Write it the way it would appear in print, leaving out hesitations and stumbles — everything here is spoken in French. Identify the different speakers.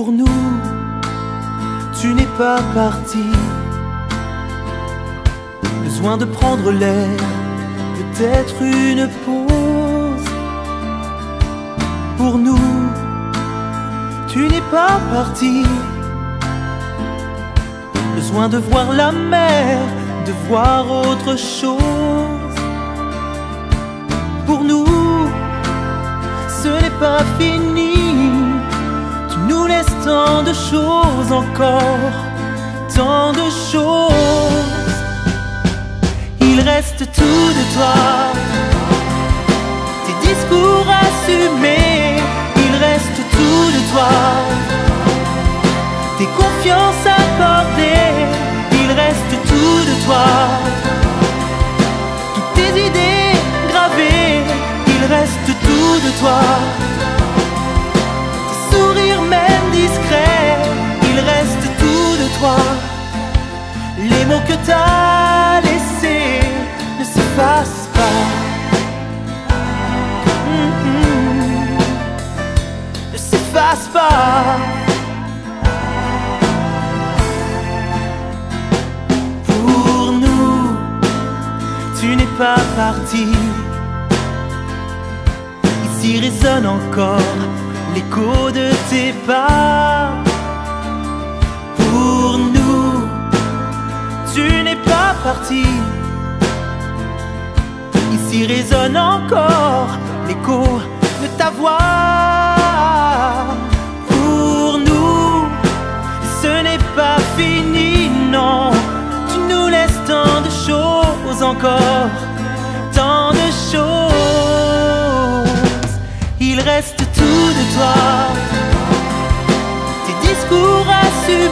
Speaker 1: Pour nous, tu n'es pas parti. Besoin de prendre l'air, peut-être une pause. Pour nous, tu n'es pas parti. Besoin de voir la mer, de voir autre chose. Pour nous, ce n'est pas fini. Tu nous laisses tant de choses encore, tant de choses. Il reste tout de toi, tes discours assumés. Il reste tout de toi, tes confiances accordées. Il reste tout de toi, toutes tes idées gravées. Il reste tout de toi, tes sourires même discrets. Il reste tout de toi, les mots que t'as laissés ne s'effacent pas. Ne s'effacent pas. Pour nous, tu n'es pas parti. Ici résonne encore l'écho de tes pas. Pour nous, tu n'es pas parti. Ici résonne encore l'écho de ta voix. Pour nous, ce n'est pas fini, non. Tu nous laisses tant de choses encore, tant de choses. Il reste tout de toi, tes discours assurés.